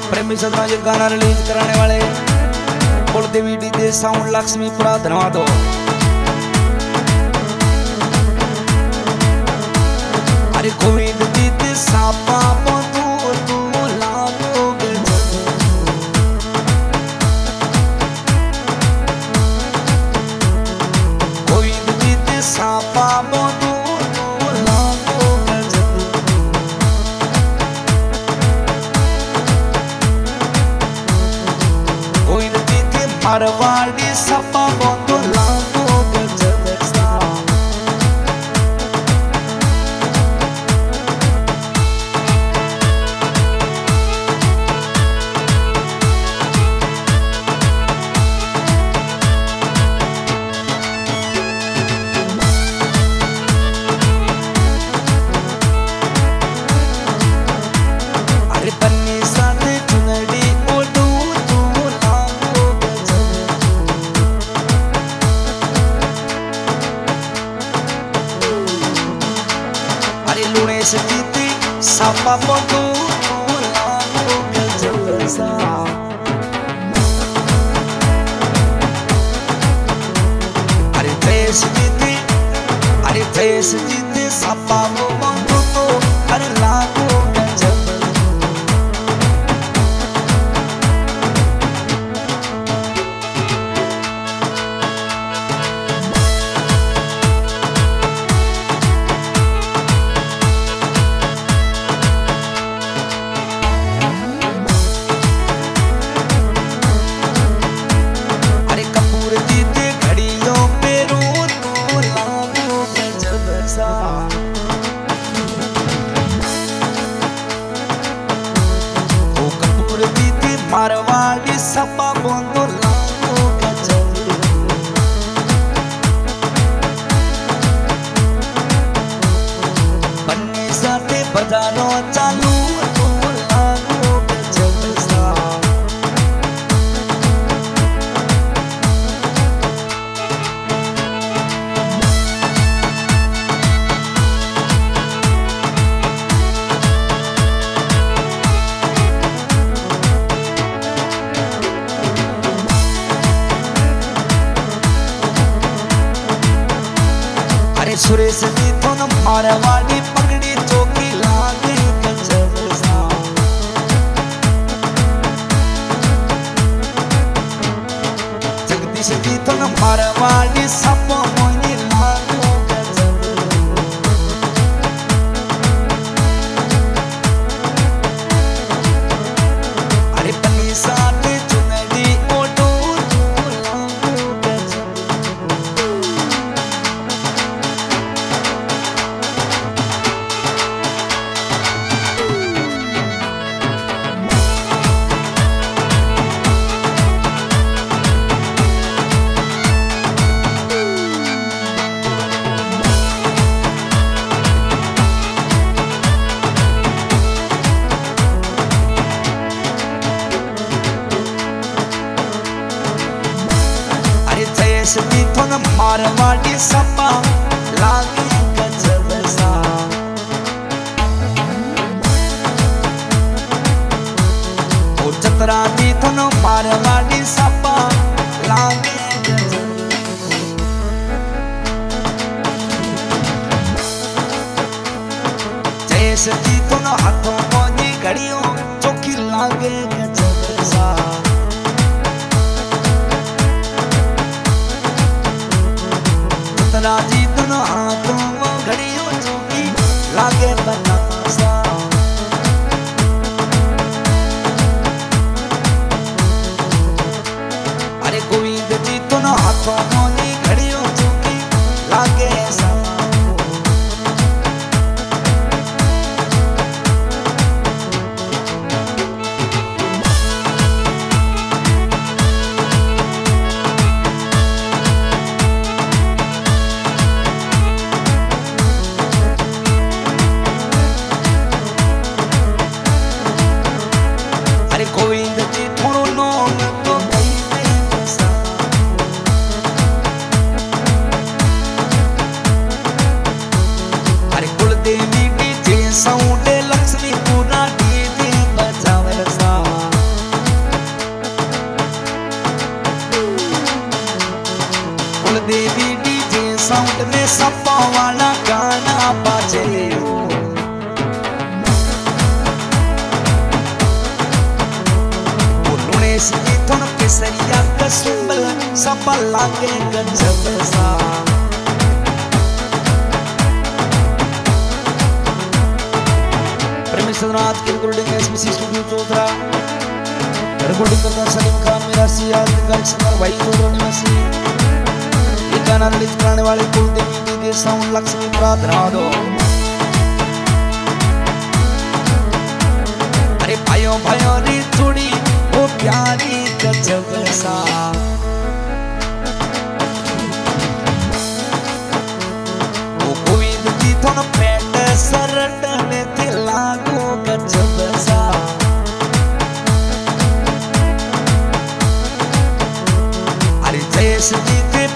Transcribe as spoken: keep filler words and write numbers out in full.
प्रेमी सदमा ये गाना रिलीज कराने वाले कुलदेवी डीजे साउंड लक्ष्मीपुरा धन्यवाद हो। अरे गोविंद दीदी सापा बंधु तू लागो गोविंद दीदी सापा बंधु तू लागो गोविंद दीदी मारवाड़ी सापा बंधु लागो सापा बंधु लागो गजलसा अरे देश दीदी अरे देश दीदी सापा बंधु तो अरे लागो मारवाड़ी सापा बंधु लागो गजल बन्नी साथे बजारो चालू तो लागो गजल सा सुरेश जी तो न मारवाड़ी पगड़ी चौकी लागे गजब सा जगदीश जी तो न मारवाड़ी सब मोनी लागो गजब अरे पनी साथे चुनरी ओटो लागो गजब दी तो न मारवाड़ी सापा लागे गजब सा ओ चतरा दी तो न मारवाड़ी सापा लागे गजब जैसे दी तो न हाथों मोनी घड़ियों चौकी लागे गजब सा राजी दोनों हाथों में घड़ियों चौकी लागे बनासा अरे गोविंद जी दोनों हाथों में घड़ियों चौकी लागे सा केसरिया कसुंबल संबल लागे गजब सा परमेश्वरनाथ की recording SBC studio Chaudhra recording करता सलीम खान मेरा सियाल कलेक्शनर भाई चौधरा निवासी ये गाना रिलीज कराने वाले कुलदेवी दीदी साउंड लक्ष्मी प्रार्थना दो अरे भाइयों भाइयों री थोड़ी वो प्यारी गजब सा वो कोई दी थोड़ा पेट सरट में थे लागो गजब सा अरे जैसे दी